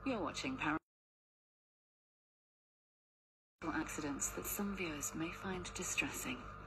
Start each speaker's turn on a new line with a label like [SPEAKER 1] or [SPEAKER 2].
[SPEAKER 1] You're watching paranormal accidents that some viewers may find distressing.